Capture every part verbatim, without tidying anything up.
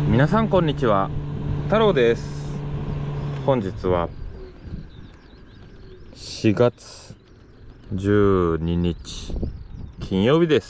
皆さんこんにちは、太郎です。本日はしがつじゅうににち金曜日です。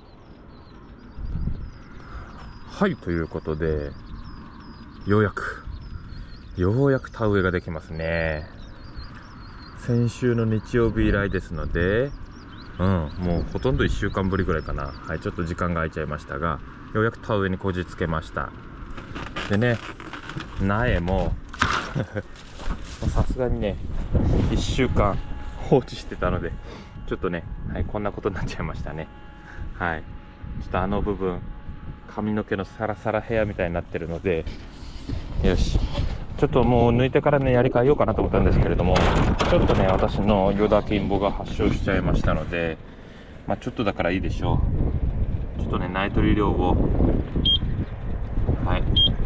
はい、ということでようやくようやく田植えができますね。先週の日曜日以来ですので、うん、もうほとんどいっしゅうかんぶりぐらいかな。はい、ちょっと時間が空いちゃいましたが、ようやく田植えにこじつけました。でね、苗もさすがにねいっしゅうかん放置してたので、ちょっとね、はい、こんなことになっちゃいましたね。はい、ちょっとあの部分髪の毛のサラサラヘアみたいになってるので、よし、ちょっともう抜いてからねやり替えようかなと思ったんですけれども、ちょっとね私のヨダキンボが発症しちゃいましたので、まあちょっとだからいいでしょう。ちょっとね苗取り量をはい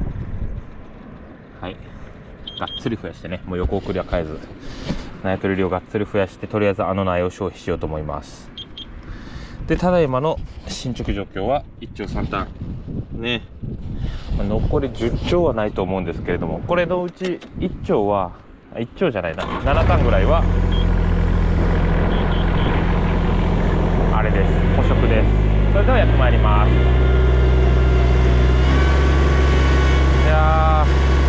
はいがっつり増やしてね、もう横送りは変えず苗取り量がっつり増やして、とりあえずあの苗を消費しようと思います。で、ただいまの進捗状況はいっちょうさんたんね、残りじゅっちょうはないと思うんですけれども、これのうちいっちょうはいっちょうじゃないな、ななたんぐらいはあれです、捕食です。それではやってまいります。いや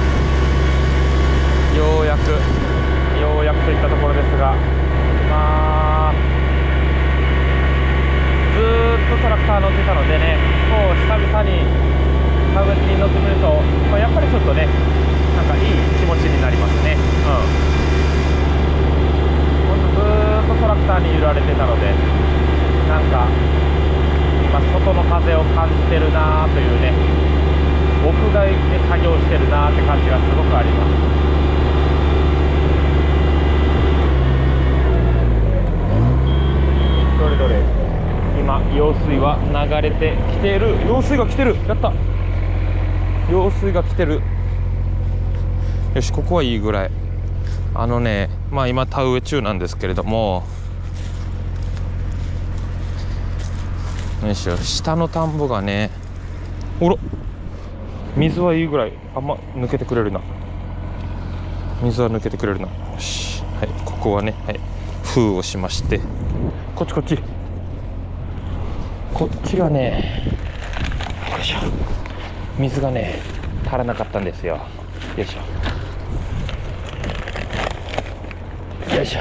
ー、ようやくようやくといったところですが、まあずーっとトラクター乗ってたのでね、こう久々に田植え機に乗ってみると、まあ、やっぱりちょっとねなんかいい気持ちになりますね。うん、ほんとずーっとトラクターに揺られてたので、なんか今外の風を感じてるなーというね、屋外で作業してるなーって感じがすごくあります。どれどれ、今用水は流れてきている。用水が来てる、やった、用水が来てる。よし、ここはいいぐらい。あのね、まあ今田植え中なんですけれども、よいしょ、下の田んぼがね、おろ、水はいいぐらい、あんま抜けてくれるな、水は抜けてくれるな。よし、はい、ここはね、はい、封をしまして、こっちこっちこっちがね、よいしょ、水がね足らなかったんですよ。よいしょよいし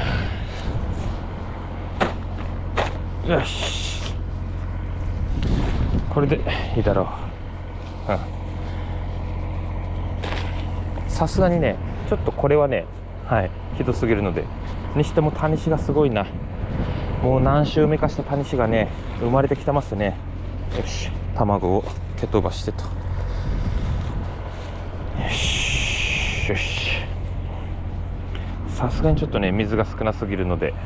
ょ、よし、これでいいだろう。さすがにねちょっとこれはね、はい、ひどすぎるので、にしてもタニシがすごいな。もう何週目かしたタニシがね生まれてきてますね。よし、卵を蹴飛ばしてと、よしよし。さすがにちょっとね水が少なすぎるので、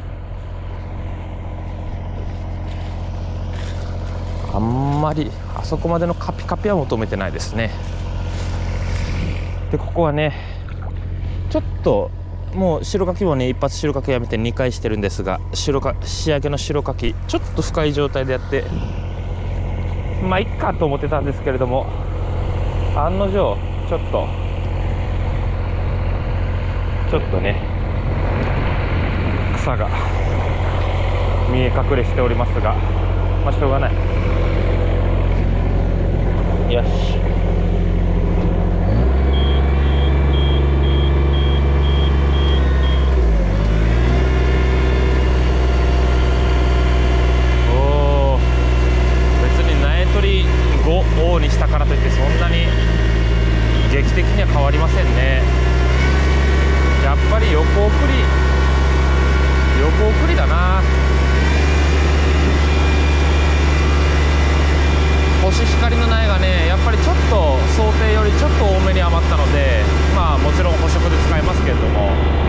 あんまりあそこまでのカピカピは求めてないですね。で、ここはねちょっともう白かきもね一発白かきやめてにかいしてるんですが、白か仕上げの白かきちょっと深い状態でやって、まあいっかと思ってたんですけれども、案の定ちょっとちょっとね草が見え隠れしておりますが、まあしょうがない。よし、ごにしたからといってそんなに劇的には変わりませんね。やっぱり横送り横送りだな。コシヒカリの苗がねやっぱりちょっと想定よりちょっと多めに余ったので、まあもちろん捕食で使いますけれども、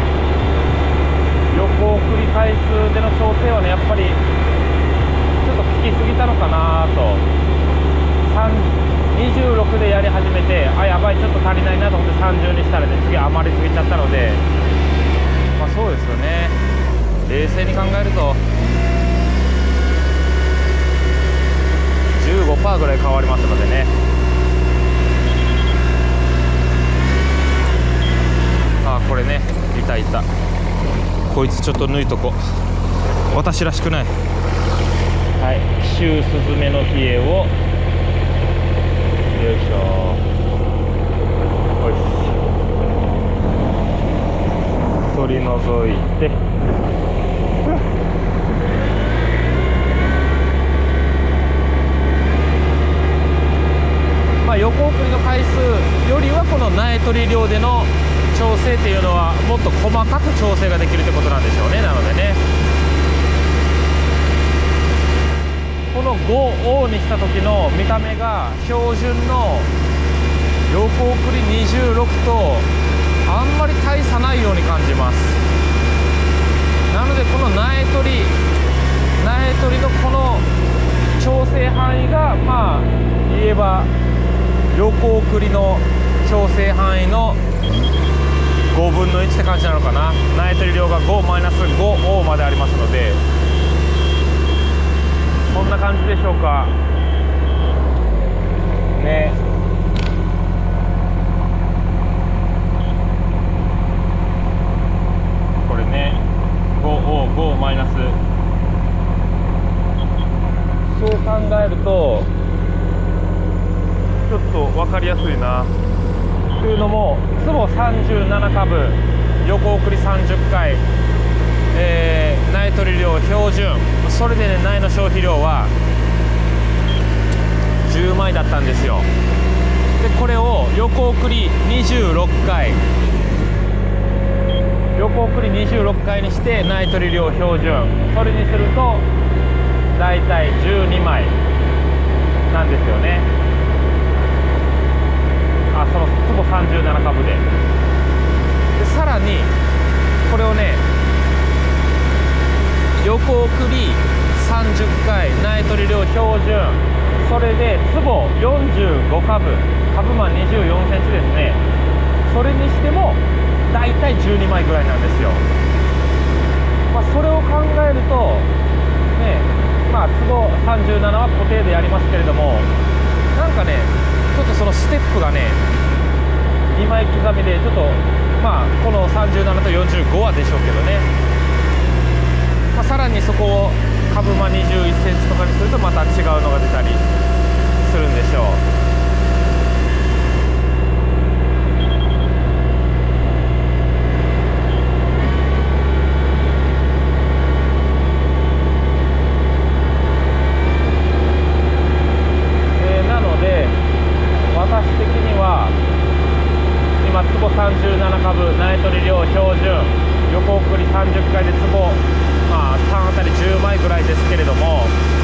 横送り回数での調整はねやっぱりちょっと効きすぎたのかなと。にじゅうろくでやり始めて、あ、やばいちょっと足りないなと思ってさんじゅうにしたらね、次余りすぎちゃったので、まあそうですよね、冷静に考えると じゅうごパーセント ぐらい変わりますのでね、 た。こいつちょっと抜いとこ。私らしくない。はい、紀州スズメの冷えをよいしょ。よし、取り除いて、まあ、横送りの回数よりはこの苗取り量での調整っていうのはもっと細かく調整ができるってことなんでしょうね。なのでね、この ごオー にした時の見た目が標準の横送りにじゅうろくとあんまり大差ないように感じます。なのでこの苗取り苗取りのこの調整範囲がまあ言えば横送りの調整範囲のごぶんのいちって感じなのかな。苗取り量が ごマイナスごオー までありますので、こんな感じでしょうかね。これね ごオーごマイナス、そう考えるとちょっと分かりやすいな。というのも坪さんじゅうななかぶ、横送りさんじゅっかい、えー、苗取り量標準、それでね苗の消費量はじゅうまいだったんですよ。でこれを横送りにじゅうろっかい、横送りにじゅうろっかいにして苗取り量標準、それにするとだいたいじゅうにまいなんですよね。あ、その坪さんじゅうななかぶで。でさらにこれをね横送りさんじゅっかい、苗取り量標準、それで坪よんじゅうごかぶ、株間にじゅうよんセンチですね。それにしてもだいたいじゅうにまいぐらいなんですよ。まあ、それを考えるとね、まあ坪さんじゅうななは固定でやりますけれども、なんかねちょっとそのステップがねにまい刻みでちょっと、まあこのさんじゅうななとよんじゅうごはでしょうけどね、まあ、さらにそこを株間にじゅういっセンチとかにするとまた違うのが出たりするんでしょう。私的には今坪さんじゅうななかぶ、苗取り量標準、横送りさんじゅっかいで坪、まあ単あたりじゅうまいぐらいですけれども、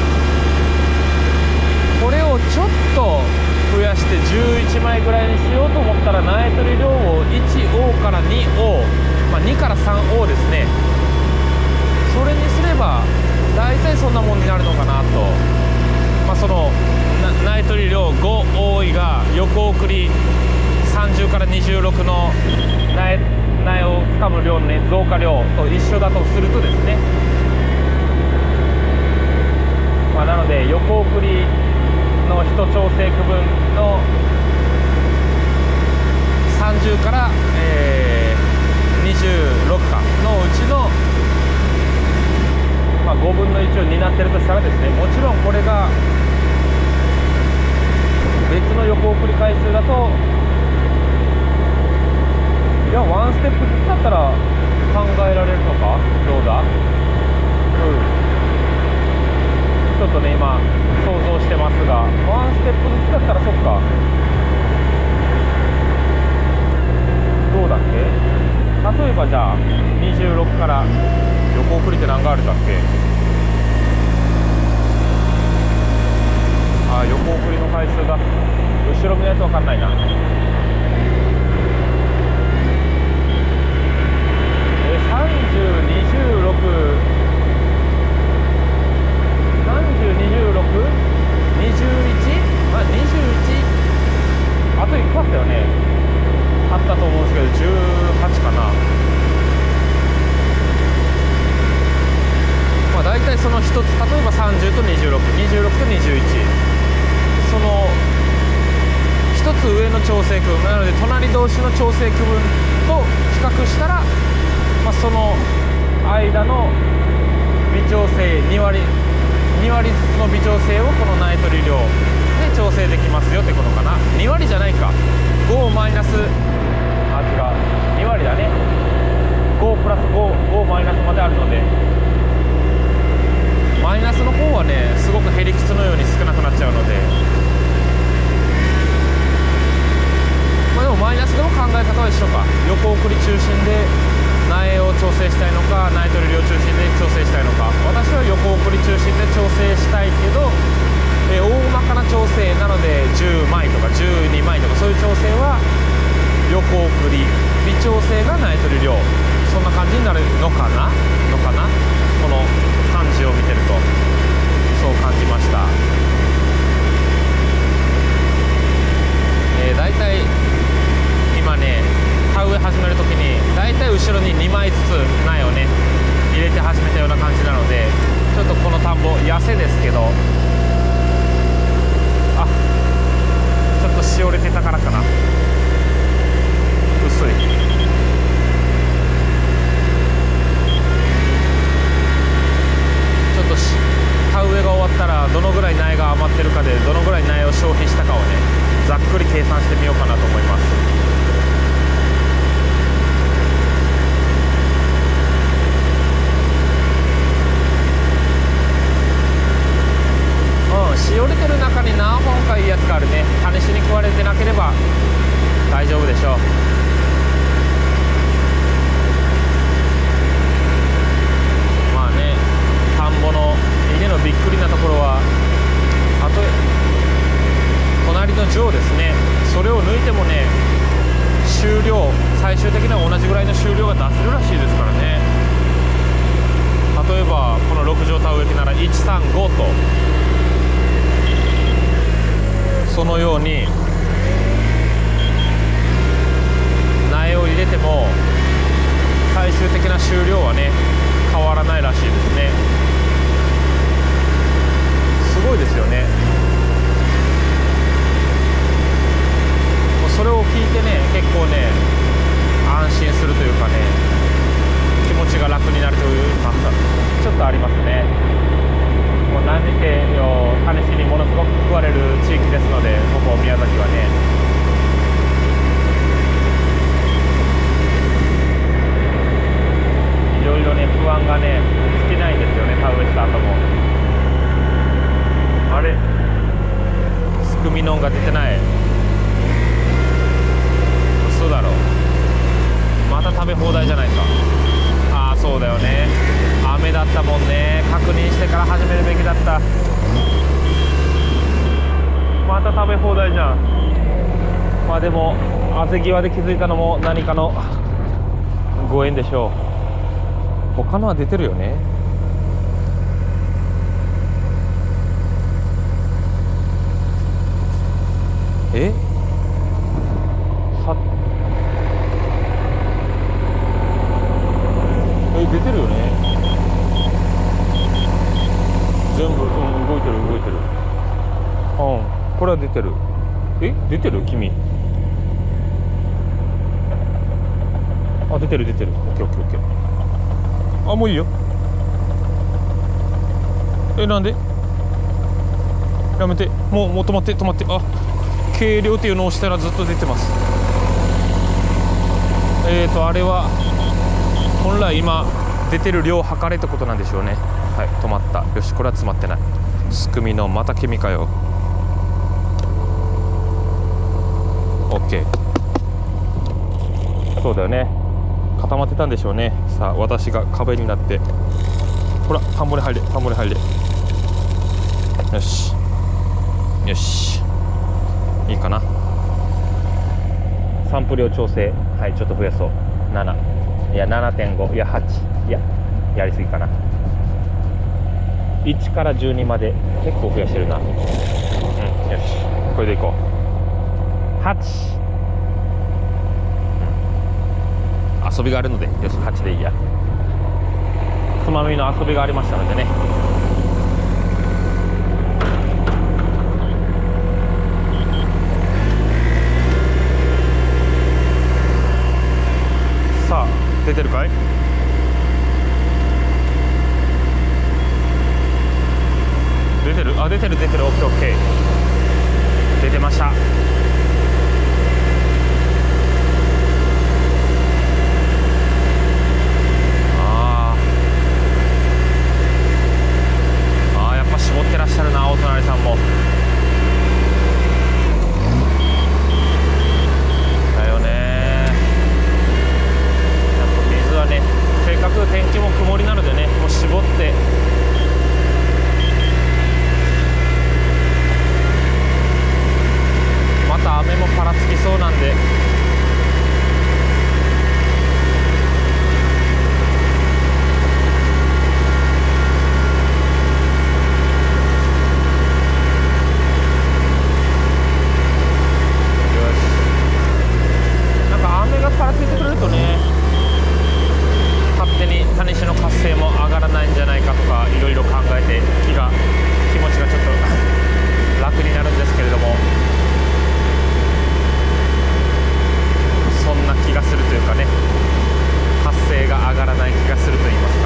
これをちょっと増やしてじゅういちまいぐらいにしようと思ったら苗取り量を いちオー から にオー、まあ、にから さんオー ですね。それにすれば大体そんなもんになるのかなと。まあその苗取り量ご多いが横送りさんじゅうからにじゅうろくの 苗, 苗をつかむ量の、ね、増加量と一緒だとするとですね、まあ、なので横送りのいち調整区分のさんじゅうから、えー、にじゅうろくかのうちの、まあ、ごぶんのいちを担っているとしたらですね、もちろんこれが別の横送り回数だと、いやワンステップずつだったら考えられるのかどうだ、うん、ちょっとね今想像してますが、ワンステップずつだったらそっか、どうだっけ。例えばじゃあにじゅうろくから横送りって何があるだっけ。あ、横送りの回数が後ろのやつわかんないな。えさんじゅう、にじゅうろく、さんじゅう、にじゅうろく、にじゅういち、まあにじゅういち、あといっこあったよね。あったと思うんですけどじゅうはちかな。まあ大体その一つ、例えばさんじゅうとにじゅうろく、にじゅうろくとにじゅういち、その一つ上の調整区分なので、隣同士の調整区分と比較したらまあ、その間の微調整に割に割ずつの微調整をこのナイトリ量で調整できますよってことかな。に割じゃないか、ごマイナス、あ違うに割だね。ごプラスご、ごマイナスまであるので、マイナスの方はねすごくヘリクツのように少なくなっちゃうので、まあでもマイナスでも考え方は一緒か。横送り中心で苗を調整したいのか、ナイトリ量中心で調整したいのか。私は横送り中心で調整したいけど、えー、大まかな調整なのでじゅうまいとかじゅうにまいとかそういう調整は横送り、微調整がナイトリ量、そんな感じになるのかなのかなこの漢字を見てるとそう感じました。えー、だいたい今ね田植え始めるときにだいたい後ろににまいずつ苗をね入れて始めたような感じなので、ちょっとこの田んぼ痩せですけど、あちょっとしおれてたからかな、薄い。ちょっとし田植えが終わったらどのぐらい苗が余ってるかでどのぐらい苗を消費したかをねざっくり計算してみようかなと思います。うん、しおれてる中に何本かいいやつがあるね。種子に食われてなければ大丈夫でしょう。まあね、田んぼの稲のびっくりなところは、あと隣の定ですね、それを抜いてもね収量、最終的には同じぐらいの収量が出せるらしいですからね。例えばこのろく畳田植え機ならいちさんごと、そのように苗を入れても最終的な収量はね変わらないらしいですね。すごいですよね。もうそれを聞いてね結構ね安心するというかね、気持ちが楽になるというかちょっとありますね。もう何にせよ種子にものすごく食われる地域ですので、ここ宮崎はね。いろいろね不安がね尽きないんですよね、田植えした後も。あれすくみのんが出てない、嘘だろ、また食べ放題じゃないか。ああそうだよね、雨だったもんね。確認してから始めるべきだった。また食べ放題じゃん。まあでも汗際で気づいたのも何かのご縁でしょう。他のは出てるよね。えさえ出てるよね全部。うん、動いてる動いてる。うん、これは出てる。え出てる君。あ出てる出てる。オッケーオッケーオッケー。あもういいよ。えなんでやめて、もうもう止まって止まって。あ計量っていうのを押したらずっと出てます。えーとあれは本来今出てる量を測れってことなんでしょうね。はい止まった。よしこれは詰まってない。すくみのまた君かよ。オッケー。そうだよね、固まってたんでしょうね。さあ私が壁になって、ほら田んぼに入れ田んぼに入れ。よしよしいいかな。散布量調整、はいちょっと増やそう。なな、いや ななてんご、いやはち、いややりすぎかな。いちからじゅうにまで結構増やしてるな。うんよしこれでいこう。はち、うん、遊びがあるのでよしはちでいいや。つまみの遊びがありましたのでね。さあ出てるかい。 出てる出てる。オッケーオッケー、出てました。あーあー、やっぱ絞ってらっしゃるな、お隣さんも。だよね。やっぱ水はね、せっかく天気も曇りなのでね、もう絞って。また雨もぱらつきそうなんで、よし。なんか雨がぱらついてくれるとね、勝手にタニシの活性も上がらないんじゃないかとかいろいろ考えて、気が気持ちがちょっと楽になるんですけれども、そんな気がするというかね、発生が上がらない気がすると言いますか。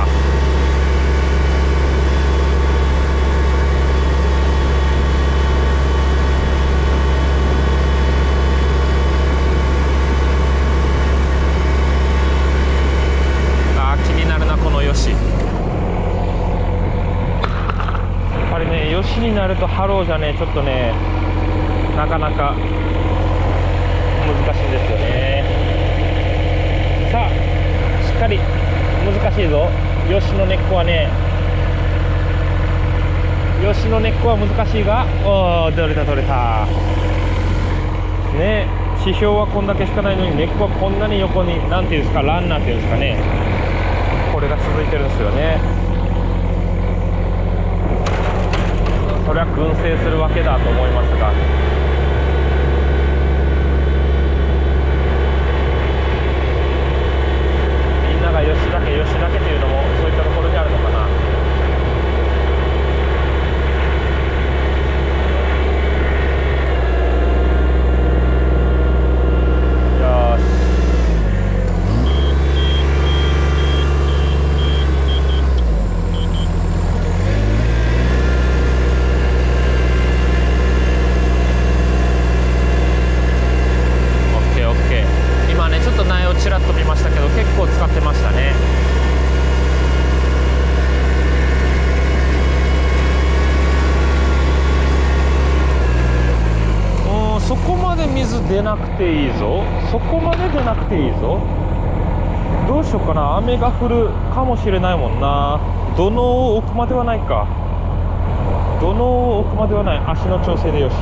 あー、気になるな、このよし。やっぱりね、よしになるとハローじゃね、ちょっとね、なかなか難しいんですよね。さあ、しっかり難しいぞ。よしの根っこはね、よしの根っこは難しいが、おー、取れた取れたね。地表はこんだけしかないのに根っこはこんなに横に、なんていうんですか、ランナーっていうんですかね、これが続いてるんですよね。それは群生するわけだと思いますが、よしだけよしだけというのもそういったところにあるのかな。よし。オッケーオッケー。今ねちょっと苗をちらっと見ましたけど、結構使ってましたね。そこまで水出なくていいぞ。そこまで出なくていいぞ。どうしようかな。雨が降るかもしれないもんな。土のうを置くまではないか。土のうを置くまではない。足の調整でよし。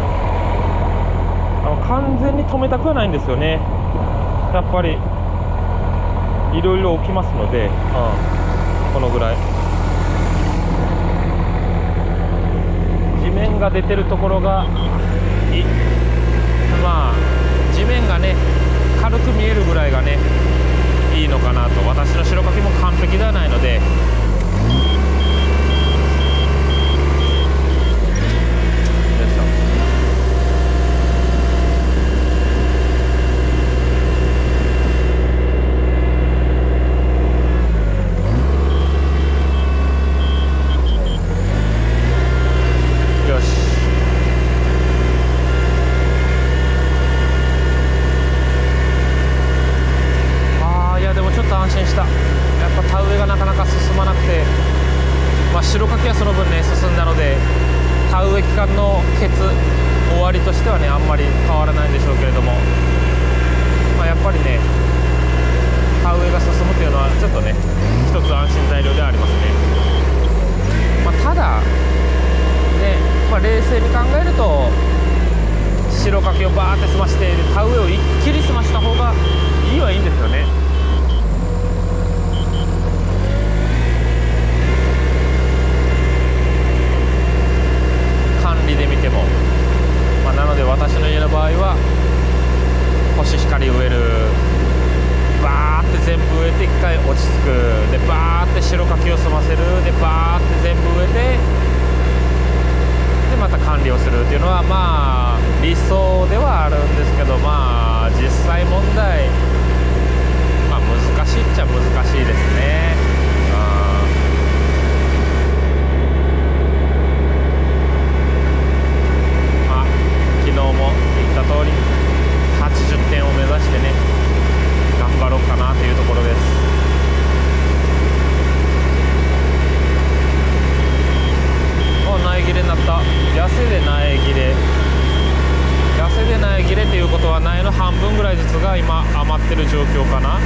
あの完全に止めたくはないんですよね。やっぱりいろいろ起きますので、うん、このぐらい地面が出てるところがいまあ地面がね軽く見えるぐらいがねいいのかなと。私の白柿も完璧ではないので、よいしょ。よし。安心した。やっぱ田植えがなかなか進まなくて、まあ、白柿はその分ね進んだので、田植え期間のケツ終わりとしてはねあんまり変わらないんでしょうけれども、まあ、やっぱりね田植えが進むというのはちょっとね一つ安心材料ではありますね。まあ、ただね、まあ、冷静に考えると白柿をバーって済まして田植えを一気に済ました方がいいはいいんですよね。で見ても、まあ、なので私の家の場合はコシヒカリ植える、バーって全部植えていっかい落ち着くで、バーって白柿を済ませるで、バーって全部植えてでまた管理をするっていうのはまあ理想ではあるんですけど、まあ実際問題、まあ、難しいっちゃ難しいですね。 半分ぐらいずつが今余ってる状況かな。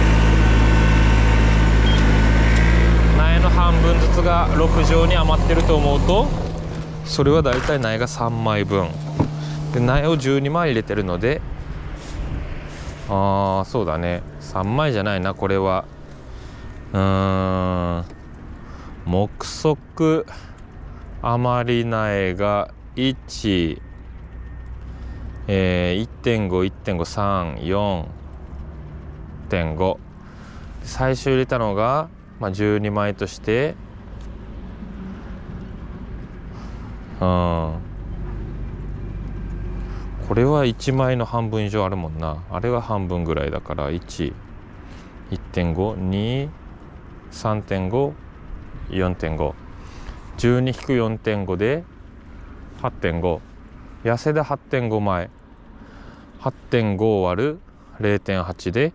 苗の半分ずつがろく畳に余ってると思うと、それはだいたい苗がさんまいぶんで、苗をじゅうにまい入れてるので、ああそうだね、さんまいじゃないな、これはうーん目測余り苗がいち、えー、いってんご、いってんご、さん、よんてんご、最初入れたのが、まあ、じゅうにまいとして、うん、これはいちまいの半分以上あるもんな。あれは半分ぐらいだから、いち、いってんご、に、さんてんご、よんてんご、じゅうに引くよんてんごで はってんご、痩せで はってんごまい、はってんご 割る れいてんはち で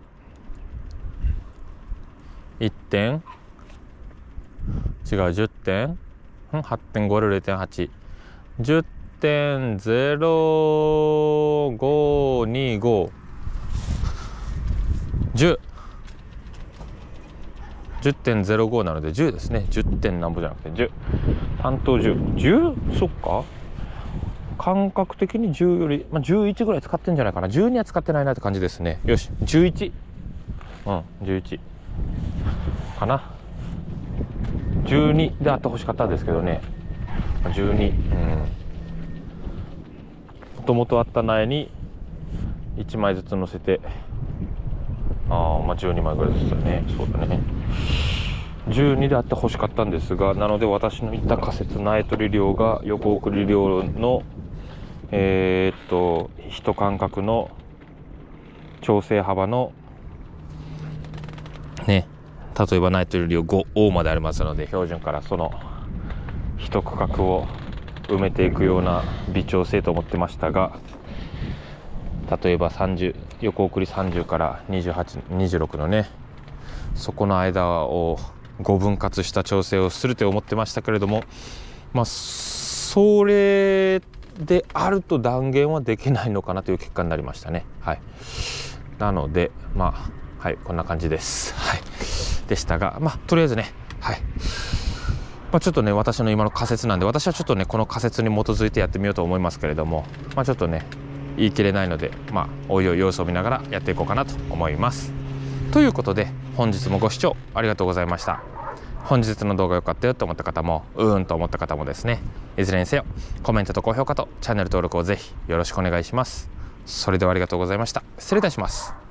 いってん、違うじゅってん、 はってんご 割る れいてんはち、 じゅってんゼロごにご、 じゅう じゅってんゼロご なのでじゅうですね。じゅってんなんぼじゃなくてじゅう、担当じゅう、じゅう、そっか、感覚的にじゅうより、まあ、じゅういちぐらい使ってんじゃないかな。じゅうには使ってないなって感じですね。よし、じゅういち、うんじゅういちかな。じゅうにであってほしかったんですけどね、じゅうに、うん、もともとあった苗にいちまいずつ乗せて、あまあじゅうにまいぐらいずつだね。そうだね、じゅうにであってほしかったんですが、なので私の言った仮説苗取り量が横送り量のえー、っと一間隔の調整幅のね、例えば苗取り量ごオーまでありますので、標準からその一区画を埋めていくような微調整と思ってましたが、例えばさんじゅう、横送りさんじゅうからにじゅうはち、にじゅうろくのね、そこの間をごぶん割した調整をすると思ってましたけれども、まあそれであると断言はできないのかなという結果になりましたね。はい。なのでまあはいこんな感じです。はい。でしたが、まあとりあえずね、はい。まあ、ちょっとね私の今の仮説なんで、私はちょっとねこの仮説に基づいてやってみようと思いますけれども、まあちょっとね言い切れないので、まあおいおい様子を見ながらやっていこうかなと思います。ということで本日もご視聴ありがとうございました。本日の動画良かったよと思った方も、うーんと思った方もですね、いずれにせよコメントと高評価とチャンネル登録をぜひよろしくお願いします。それではありがとうございました。失礼いたします。